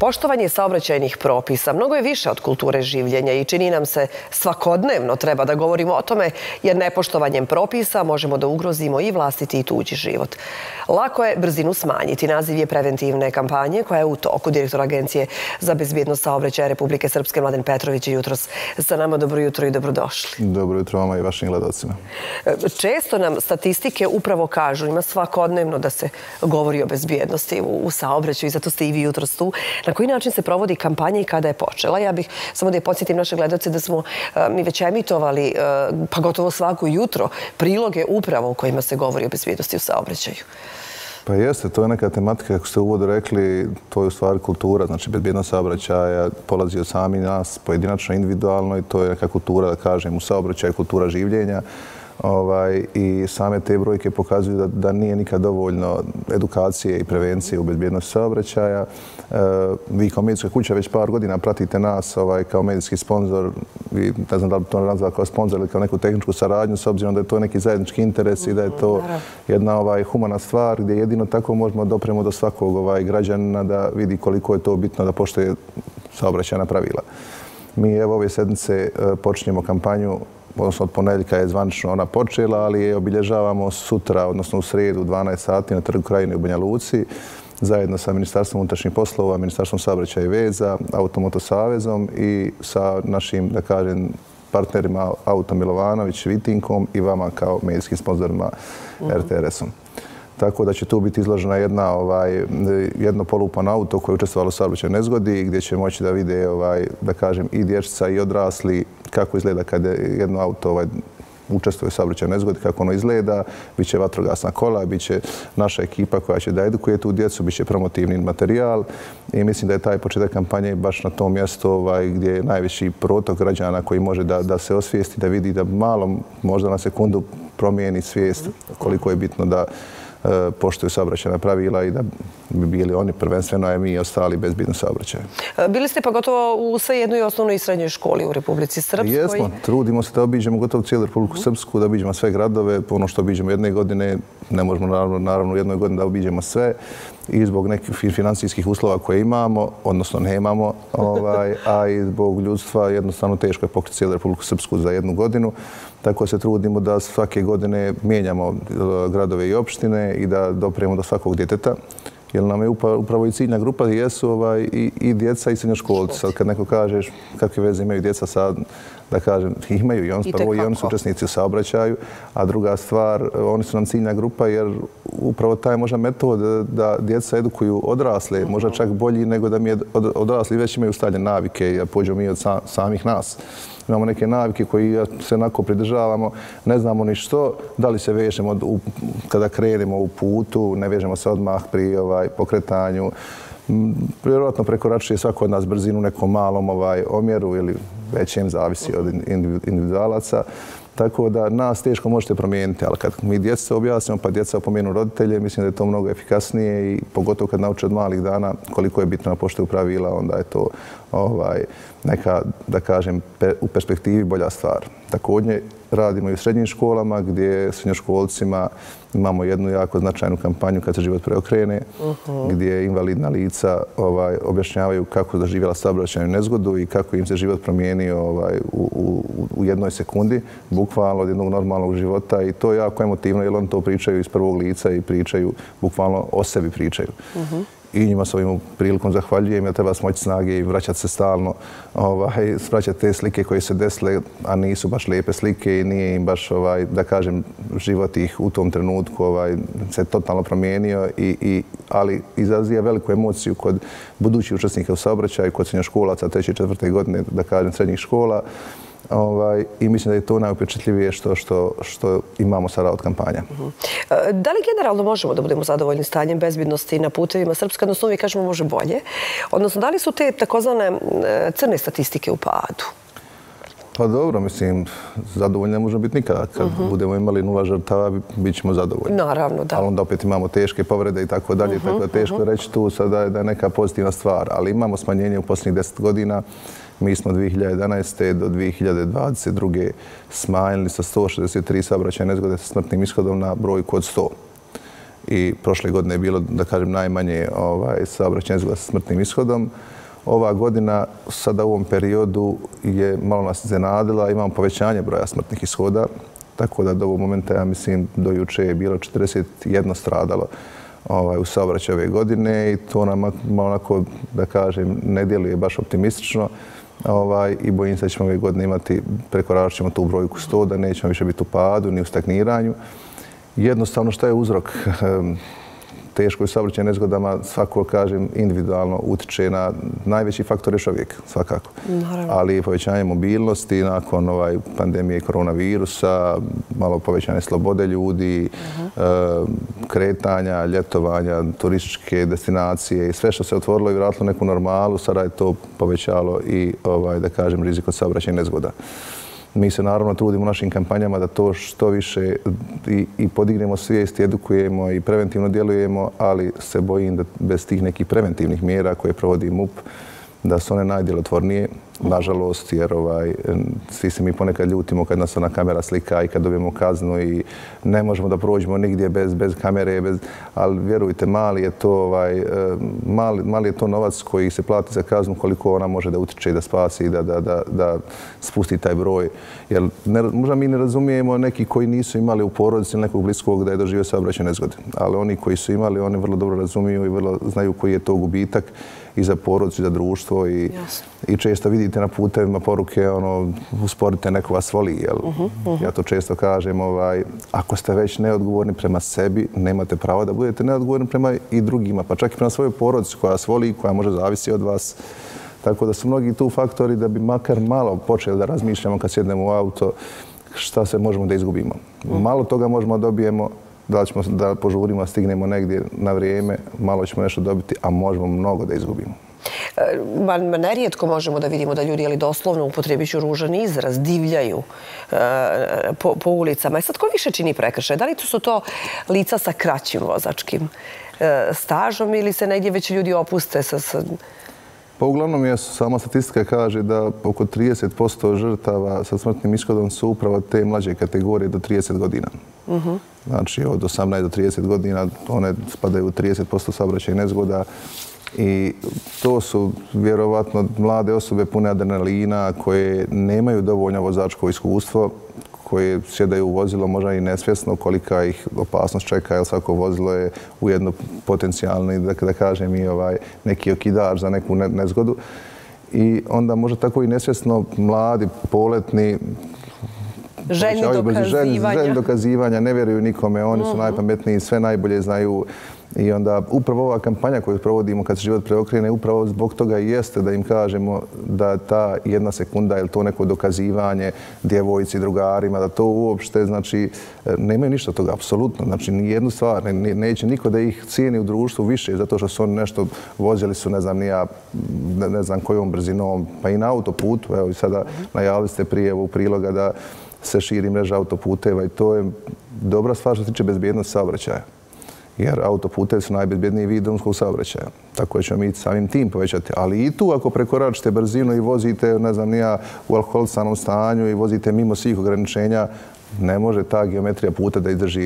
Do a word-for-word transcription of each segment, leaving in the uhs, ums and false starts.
Poštovanje saobraćajnih propisa mnogo je više od kulture življenja i čini nam se svakodnevno treba da govorimo o tome, jer nepoštovanjem propisa možemo da ugrozimo i vlastiti i tuđi život. Lako je brzinu smanjiti. Naziv je preventivne kampanje koja je u toku. Direktor Agencije za bezbjednost saobraćaja Republike Srpske Mladen Petrović je jutros sa nama. Dobro jutro i dobrodošli. Dobro jutro vama i vašim gledalcima. Često nam statistike upravo kažu, ima svakodnevno da se govori o bezbjednosti u saobraćaju i zato ste i vi jutros tu. Na koji način se provodi kampanja i kada je počela? Ja bih samo da je podsjetim naše gledalce da smo mi već emitovali pa gotovo svako jutro priloge upravo u kojima se govori o bezbjednosti u saobraćaju. Pa jeste, to je neka tematika, kako ste u uvodu rekli, to je u stvari kultura, znači bezbjednost saobraćaja polazi od sami nas, pojedinačno, individualno i to je neka kultura, da kažem, u saobraćaju, kultura življenja. I same te brojke pokazuju da nije nikad dovoljno edukacije i prevencije u bezbjednosti saobraćaja. Vi kao medijska kuća već par godina pratite nas kao medijski sponsor, ne znam da li to nazva kao sponsor ili kao neku tehničku saradnju, s obzirom da je to neki zajednički interes i da je to jedna humana stvar gdje jedino tako možemo dopremo do svakog građanina da vidi koliko je to bitno da poštuje saobraćajna pravila. Mi evo ove sedmice počinjemo kampanju, odnosno od ponedjeljka je zvanično ona počela, ali je obilježavamo sutra, odnosno u srijedu u dvanaest sati na Trgu Krajine u Banja Luci, zajedno sa Ministarstvom unutrašnjih poslova, Ministarstvom saobraćaja i veza, Automoto savezom i sa našim, da kažem, partnerima Auto Milovanović, Vitinkom i vama kao medijskim sponzorima R T R S-om. Tako da će tu biti izložena jedno polupan auto koje je učestvovalo u saobraćajnoj nezgodi gdje će moći da vide, da kažem, i dječica i odrasli kako izgleda kad jedno auto učestvuje u saobraćajnoj nezgodi, kako ono izgleda. Biće vatrogasna kola, biće naša ekipa koja će da edukuje tu djecu, biće promotivni materijal i mislim da je taj početak kampanje baš na tom mjestu gdje je najveći protok građana koji može da se osvijesti, da vidi da malo, možda na sekundu promijeni svijest koliko je bitno da poštuju saobraćajna pravila i da bi bili oni prvenstveno, a mi ostali bezbjedno saobraćaja. Bili ste pa gotovo u sve jednoj osnovnoj i srednjoj školi u Republici Srpskoj. Jesmo, trudimo se da obiđemo gotovo cijelu Republiku Srpsku, da obiđemo sve gradove. Ono što obiđemo jedne godine, ne možemo naravno u jednoj godini da obiđemo sve i zbog nekih financijskih uslova koje imamo, odnosno nemamo, a i zbog ljudstva jednostavno teško je pokriti cijelu Republiku Srpsku za jednu godinu. Tako se trudimo da svake godine mijenjamo gradove i opštine i da dopremo do svakog djeteta. Jer nam je upravo i ciljna grupa jesu i djeca i srednjoškolci. Sad kad neko kažeš kakve veze imaju djeca sad, da kažem, imaju i oni, prvo i oni su učesnici u saobraćaju, a druga stvar, oni su nam ciljna grupa jer upravo taj možda metod da djeca edukuju odrasle, možda čak bolji nego da mi odrasli već imaju ustaljene navike, a pođemo mi od samih nas. Imamo neke navike koji se onako pridržavamo, ne znamo ni što, da li se vežemo kada krenemo u putu, ne vežemo se odmah pri pokretanju. Vjerojatno prekoračuje svako od nas brzinu u nekom malom omjeru ili većem, zavisi od individualaca. Tako da nas teško možete promijeniti, ali kad mi djeca objasnimo pa djeca opomenu roditelje, mislim da je to mnogo efikasnije i pogotovo kad nauče od malih dana koliko je bitno da poštuju pravila, onda je to neka, da kažem, u perspektivi bolja stvar. Također radimo i u srednjim školama gdje srednjoškolcima imamo jednu jako značajnu kampanju kad se život preokrene, gdje invalidna lica objašnjavaju kako doživjela saobraćajnu nezgodu i kako im se život promijenio u jednoj sekundi, bukvalno od jednog normalnog života i to je jako emotivno jer oni to pričaju iz prvog lica i pričaju, bukvalno o sebi pričaju. I njima s ovim prilikom zahvaljujem jer treba smoći snage i vraćati se stalno, vraćati te slike koje se desile, a nisu baš lijepe slike i nije im baš, da kažem, život ih u tom trenutku se totalno promijenio, ali izaziva veliku emociju kod budućih učesnika u saobraćaju, kod srednjoškolaca treće i četvrte godine, da kažem, srednjih škola. I mislim da je to najupečetljivije što imamo sada od kampanja. Da li generalno možemo da budemo zadovoljni stanjem bezbjednosti na putevima Srpske, odnosno uvijek kažemo može bolje? Odnosno, da li su te takozvane crne statistike u padu? Pa dobro, mislim, zadovoljni ne možemo biti nikada. Kad budemo imali nula žrtava, bit ćemo zadovoljni. Naravno, da. Ali onda opet imamo teške povrede i tako dalje, tako da teško reći tu sada da je neka pozitivna stvar. Ali imamo smanjenje u posljednjih deset godina. Mi smo dvije hiljade jedanaeste. do dvije hiljade dvadeset druge smanjili sa sto šezdeset tri saobraćajne nezgode sa smrtnim ishodom na brojku od sto. i prošle godine je bilo, da kažem, najmanje saobraćajnih nezgoda sa smrtnim ishodom. Ova godina, sada u ovom periodu, je malo nas iznenadila. Imamo povećanje broja smrtnih ishoda, tako da do ovog momenta, ja mislim, do juče je bilo četrdeset jedno stradalo u saobraćaju ove godine i to nam onako, da kažem, ne djeluje baš optimistično i bojim se da ćemo ove godine imati, prekoračit ćemo tu brojku sto, da nećemo više biti u padu ni u stagniranju. Jednostavno, šta je uzrok teškoj saobraćajnim nezgodama, svako, kažem, individualno utiče na najveći faktor je čovjek, svakako. Ali povećanje mobilnosti nakon pandemije koronavirusa, malo povećanje slobode ljudi, kretanja, ljetovanja, turističke destinacije i sve što se otvorilo i vratilo neku normalu, sada je to povećalo i, da kažem, rizik od saobraćajnih nezgoda. Mi se naravno trudimo u našim kampanjama da to što više i podignemo svijest, edukujemo i preventivno djelujemo, ali se bojim da bez tih nekih preventivnih mjera koje provodi M U P, da su one najdjelotvornije, nažalost, jer svi se mi ponekad ljutimo kad nas ona kamera slika i kad dobijemo kaznu i ne možemo da prođemo nigdje bez kamere, ali vjerujte, mali je to mali je to novac koji se plati za kaznu, koliko ona može da utiče i da spasi i da spusti taj broj. Jer možda mi ne razumijemo neki koji nisu imali u porodici ili nekog bliskog da je doživio saobraćajne nezgode, ali oni koji su imali, oni vrlo dobro razumiju i vrlo znaju koji je to gubitak i za porodicu i za društvo i često vidite na putevima poruke usporite, neko vas voli. Ja to često kažem, ako ste već neodgovorni prema sebi, nemate pravo da budete neodgovorni prema i drugima, pa čak i prema svojoj porodici koja vas voli i koja može zavisi od vas. Tako da su mnogi tu faktori da bi makar malo počeli da razmišljamo kad sjednemo u auto šta se možemo da izgubimo. Malo toga možemo da dobijemo, da ćemo da požurimo, stignemo negdje na vrijeme, malo ćemo nešto dobiti, a možemo mnogo da izgubimo. Nerijetko možemo da vidimo da ljudi, ali doslovno upotrijebit ću ružan izraz, divljaju po ulicama. Sad, ko više čini prekršaj? Da li su to lica sa kraćim vozačkim stažom ili se negdje već ljudi opuste sa... Pa uglavnom je sama statistika kaže da oko trideset posto žrtava sa smrtnim ishodom su upravo te mlađe kategorije do trideset godina. Znači od osamnaest do trideset godina one spadaju u trideset posto saobraćajnih nezgoda i to su vjerovatno mlade osobe pune adrenalina koje nemaju dovoljno vozačko iskustvo, koje sjedaju u vozilo možda i nesvjesno kolika ih opasnost čeka, jer svako vozilo je ujedno potencijalni, da kažem, i neki okidač za neku nezgodu. I onda možda tako i nesvjesno mladi, poletni, željni dokazivanja. Željni dokazivanja, ne vjeruju nikome, oni su najpametniji, sve najbolje znaju. I onda upravo ova kampanja koju provodimo kad se život preokrene, upravo zbog toga i jeste da im kažemo da ta jedna sekunda ili to neko dokazivanje djevojci, drugarima, da to uopšte, znači, nemaju ništa od toga, apsolutno. Znači, nijednu stvar, neće niko da ih cijeni u društvu više zato što su oni nešto vozili su, ne znam, nija, ne znam kojom brzinom, pa i na autoputu. Evo i sada najavili ste prijavu priloga da se širi mreža autoputeva i to je dobra stvar što se tiče bezbjednosti saobraćaja. Jer autoputevi su najbezbjedniji vid drumskog saobraćaja. Tako da ćemo mi samim tim povećati. Ali i tu ako prekoračite brzinu i vozite, ne znam, nija u alkoholisanom stanju i vozite mimo svih ograničenja, ne može ta geometrija puta da izdrži,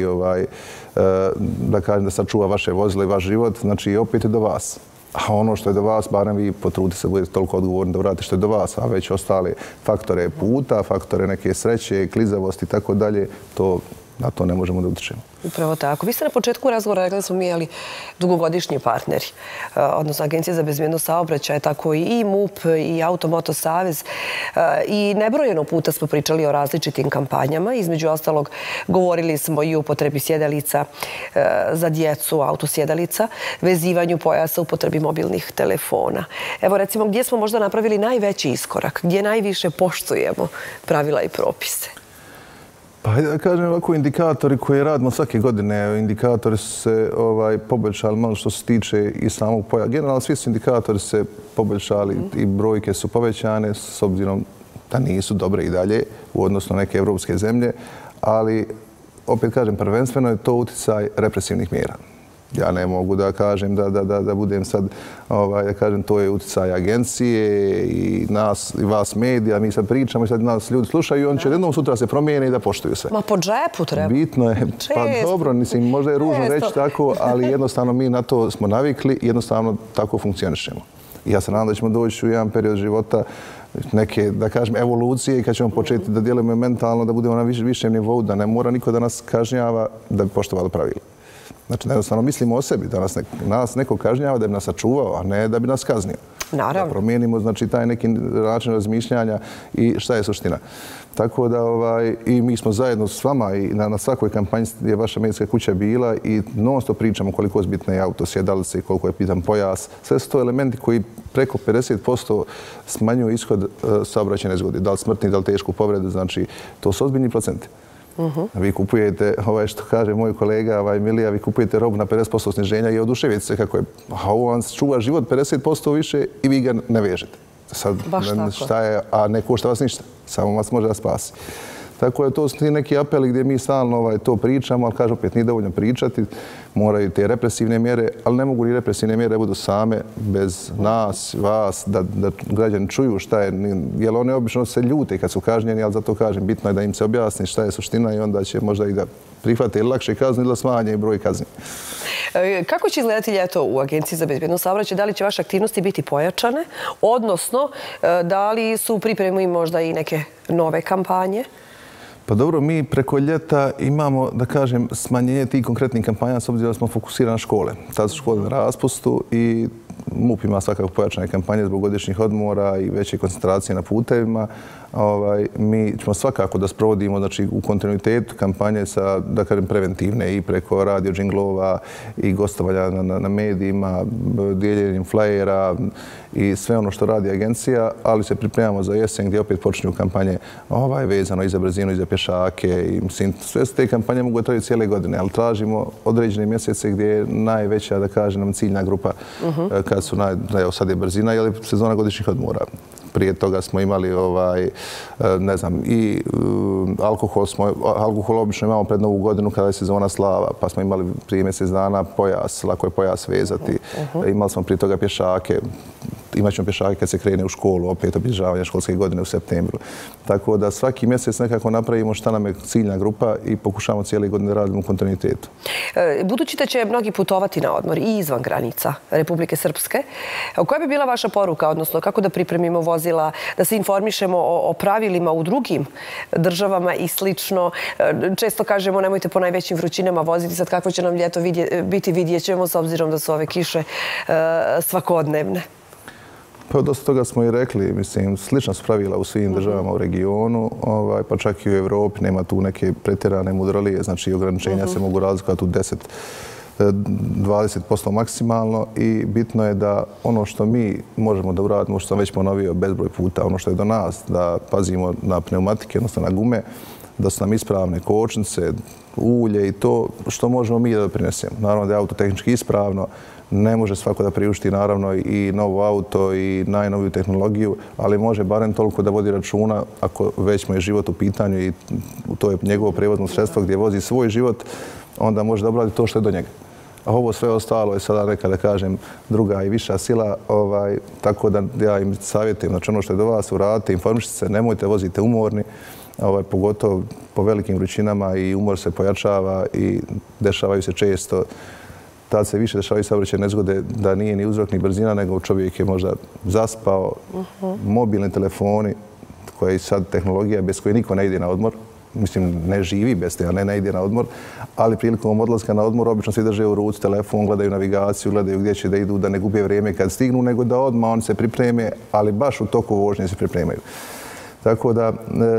da kažem, da sačuva vaše vozilo i vaš život. Znači, opet je do vas. A ono što je do vas, barem vi potrudite se, budete toliko odgovorni da uradite što je do vas, a već ostale faktore puta, faktore neke sreće, klizavosti i tako dalje, to na to ne možemo da utičemo. Upravo tako. Vi ste na početku razgovora rekli da smo mi dugogodišnji partneri, odnosno Agencija za bezbjednost saobraćaja, tako i M U P i Auto-Moto savez. I nebrojeno puta smo pričali o različitim kampanjama. Između ostalog, govorili smo i o upotrebi sjedalica za djecu, autosjedalica, vezivanju pojasa, upotrebi mobilnih telefona. Evo, recimo, gdje smo možda napravili najveći iskorak, gdje najviše poštujemo pravila i propise? Pa hajde da kažem ovako, indikatori koje radimo svake godine, indikatori su se poboljšali malo što se tiče i samog pojava. Generalno svi su indikatori se poboljšali i brojke su povećane s obzirom da nisu dobre i dalje u odnosu na neke evropske zemlje, ali opet kažem, prvenstveno je to uticaj represivnih mjera. Ja ne mogu da kažem da, da, da, da budem sad, ovaj, da kažem, to je utjecaj agencije i nas, i vas medija, mi sad pričamo i sad nas ljudi slušaju i on će jednom sutra se promijene i da poštuju sve. Ma po džepu treba. Bitno je, pa dobro, mislim, možda je ružno reći tako, ali jednostavno mi na to smo navikli i jednostavno tako funkcionišemo. I ja se nadam da ćemo doći u jedan period života neke, da kažem, evolucije i kad ćemo početi da djelujemo mentalno, da budemo na viš, višem nivou, da ne mora niko da nas kažnjava da bi poštovali pravila. Znači, jednostavno mislimo o sebi, da nas, ne, nas neko kažnjava da bi nas sačuvao, a ne da bi nas kaznio. Naravno. Da promijenimo, znači, taj neki način razmišljanja i šta je suština. Tako da, ovaj, i mi smo zajedno s vama i na, na svakoj kampanji je vaša medijska kuća bila i non stop pričamo koliko je bitna je auto, sjedalice, koliko je pitan pojas. Sve su to elementi koji preko pedeset posto smanjuju ishod uh, saobraćajne nezgode. Da li smrtni, da li tešku povredu, znači, to su ozbiljni procenti. Uh-huh. Vi kupujete, ovaj što kaže moj kolega ovaj Milija, vi kupujete robu na pedeset posto sniženja i oduševite se kako je, a ovo vam čuva život pedeset posto više i vi ga ne vežete. Sad, šta je, a ne košta vas ništa, samo vas može da spasi. Tako je, to su ti neki apeli gdje mi stalno ovaj, to pričamo, ali kažem opet, nije dovoljno pričati, moraju te represivne mjere, ali ne mogu ni represivne mjere da budu same bez nas, vas, da, da građani čuju šta je, jer oni obično se ljute kad su kažnjeni, ali zato kažem, bitno je da im se objasni šta je suština i onda će možda i da prihvate ili lakše kazne ili da smanje broj kazni. Kako će izgledati ljeto u Agenciji za bezbednost saobraćaja? Da li će vaše aktivnosti biti pojačane? Odnosno, da li su u pripremi možda i neke nove kampanje? Pa dobro, mi preko ljeta imamo, da kažem, smanjenje tih konkretnih kampanja s obzirom da smo fokusirani na škole. Tad su škole na raspustu i MUP ima svakako pojačane kampanje zbog godišnjih odmora i veće koncentracije na putevima. Ovaj, mi ćemo svakako da sprovodimo, znači, u kontinuitetu kampanje sa, da kažem, preventivne i preko radio džinglova i gostovanja na, na, na medijima, dijeljenjem flajera i sve ono što radi agencija, ali se pripremamo za jesen gdje opet počinju kampanje ovaj, vezano i za brzinu i za pješake. I, mislim, sve te kampanje mogu trajati cijele godine, ali tražimo određene mjesece gdje je najveća, da kažem, ciljna grupa uh-huh. kad su, naj, evo sad je brzina ili sezona godišnjih odmora. Prije toga smo imali ovaj, ne znam, i alkohol, smo, alkohol obično imamo pred Novu godinu kada je sezona slava, pa smo imali prije mjesec dana pojas, lako je pojas vezati. Uh-huh. Imali smo prije toga pješake, imat ćemo pješake kad se krene u školu, opet obilježavanje školske godine u septembru. Tako da svaki mjesec nekako napravimo šta nam je ciljna grupa i pokušamo cijele godine da radimo u kontinuitetu. Budući da će mnogi putovati na odmor i izvan granica Republike Srpske, koja bi bila vaša poruka, odnosno kako da pripremimo vozila, da se informišemo o, o pravilima u drugim državama i slično? Često kažemo nemojte po najvećim vrućinama voziti, sad kako će nam ljeto vidje, biti vidjet ćemo s obzirom da su ove kiše uh, svakodnevne. Pa dosta toga smo i rekli, mislim, slična su pravila u svim državama u regionu, ovaj, pa čak i u Evropi nema tu neke pretjerane mudrolije, znači ograničenja uh-huh. se mogu razlikovati u deset do dvadeset posto maksimalno i bitno je da ono što mi možemo da uradimo, što sam već ponovio bezbroj puta, ono što je do nas, da pazimo na pneumatike, odnosno na gume, da su nam ispravne kočnice, ulje i to što možemo mi da prinesemo. Naravno da je auto tehnički ispravno, ne može svako da priušti naravno i novo auto i najnoviju tehnologiju, ali može barem toliko da vodi računa ako već mu je život u pitanju i to je njegovo prevozno sredstvo gdje vozi svoj život, onda može da obradi to što je do njega. A ovo sve ostalo je sada neka, da kažem, druga i viša sila, ovaj, tako da ja im savjetujem, znači ono što je do vas, uradite, informišite se, nemojte vozite umorni, ovaj, pogotovo po velikim vrućinama i umor se pojačava i dešavaju se često. Tad se više dešavaju saobraćajne nezgode da nije ni uzrok ni brzina, nego čovjek je možda zaspao. Uh-huh. Mobilni telefoni, koja je sad tehnologija bez koje niko ne ide na odmor, mislim, ne živi bez te, a ne, ne ide na odmor, ali prilikom odlaska na odmor obično svi drže u ruci telefon, gledaju navigaciju, gledaju gdje će da idu, da ne gube vrijeme kad stignu, nego da odmah oni se pripreme, ali baš u toku vožnje se pripremaju. Tako da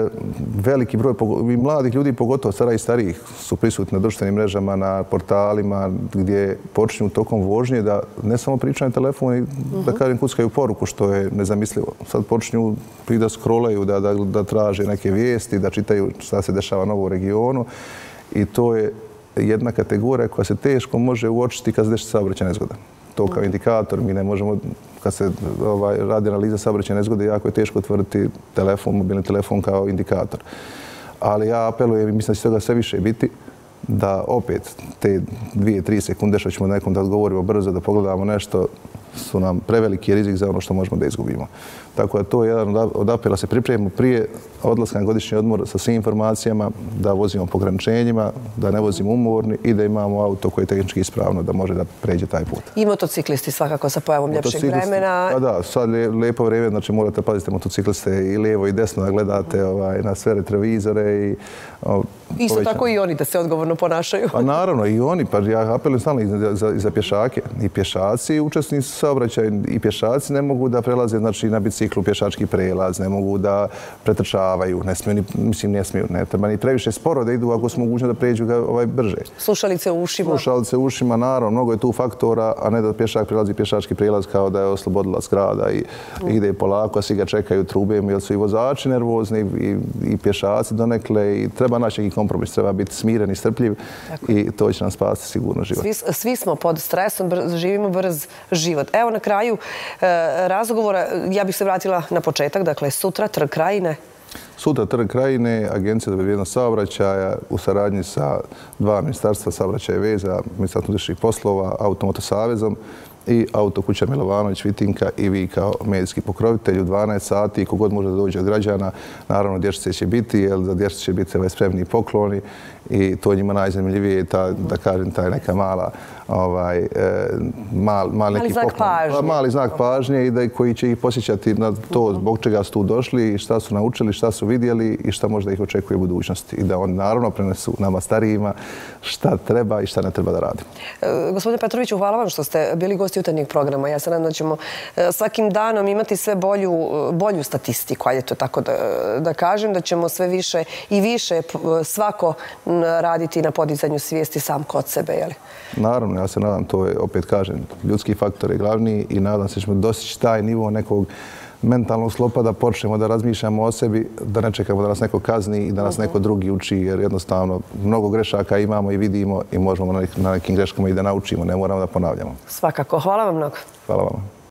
veliki broj i mladih ljudi, pogotovo stara i starijih, su prisutni na društvenim mrežama, na portalima gdje počinju tokom vožnje da ne samo pričaju na telefon i da kažem kuckaju poruku, što je nezamislivo. Sad počinju da scrollaju, da, da, da traže neke vijesti, da čitaju šta se dešava novo u regionu i to je jedna kategorija koja se teško može uočiti kad se deša saobraćajna nezgoda. To kao indikator, mi ne možemo, kad se ovaj, radi analiza saobraćajne nezgode, jako je teško utvrditi telefon, mobilni telefon kao indikator. Ali ja apelujem i mislim da će toga sve više biti, da opet te dvije, tri sekunde što ćemo nekom da odgovorimo brzo, da pogledamo nešto, su nam preveliki rizik za ono što možemo da izgubimo. Tako da to je jedan od apela, se pripremimo prije odlaska na godišnji odmor sa svim informacijama, da vozimo po ograničenjima, da ne vozimo umorni i da imamo auto koje je tehnički ispravno, da može da pređe taj put. I motociklisti svakako sa pojavom ljepšeg vremena. Pa da, sad je lijepo vrijeme, znači morate paziti motocikliste i lijevo i desno da gledate na sve retrovizore. Isto tako i oni da se odgovorno ponašaju. Pa naravno i oni, pa ja apelujem stalno i za pješake. I pješaci, učesnici saobraćaja i pješaci ne mogu da prelaze na biciklu pješački prelaz, ne mogu da pretrčavaju, ne smiju, mislim ne smiju, ne treba ni previše sporo da idu ako su mogućno da pređu brže. Slušalice u ušima. Slušalice u ušima, naravno, mnogo je tu faktora, a ne da pješak prelazi pješački prelaz kao da je oslobodila zgrada i ide polako, a svi ga čekaju trubem, jer su i vozači nervozni i pješaci donekle i treba naći neki kompromis, treba biti smiren i strpljiv i to će nam spasiti sigurno život. Svi smo pod stresom, živimo brz život. Evo na kraju razgovora, ja bih se vratila na početak, dakle sutra Trg Krajine. Sutra Trg Krajine, Agencija za bezbednost saobraćaja u saradnji sa dva ministarstva saobraćaja i veza, Ministarstvo unutrašnjih poslova, Automoto savezom i Autokuća Milovanović Vitinka i vi kao medijski pokrovitelj u dvanaest sati. Kogod može da dođe od građana, naravno dječice će biti, jer za dječice će biti spremni pokloni i to njima najzanimljivije je ta, da kažem, taj neka mala ovaj, mal, mal neki poklon, mali znak pažnje i da koji će ih posjećati na to zbog čega su tu došli i šta su naučili, šta su vidjeli i šta možda ih očekuje u budućnosti. I da oni naravno prenesu nama starijima šta treba i šta ne treba da radimo. Gospodine Petroviću, hvala vam što ste bili gosti jutarnjeg programa. Ja se nadam da ćemo svakim danom imati sve bolju, bolju statistiku, ajde to tako da, da kažem, da ćemo sve više i više svako raditi na podizanju svijesti sam kod sebe, je li? Naravno, ja se nadam, to je, opet kažem, ljudski faktor je glavni i nadam se da ćemo dostići taj nivo nekog mentalnog sklopa da počnemo da razmišljamo o sebi, da ne čekamo da nas neko kazni i da nas neko drugi uči, jer jednostavno mnogo grešaka imamo i vidimo i možemo na nekim greškama i da naučimo, ne moramo da ponavljamo. Svakako. Hvala vam mnogo. Hvala vam.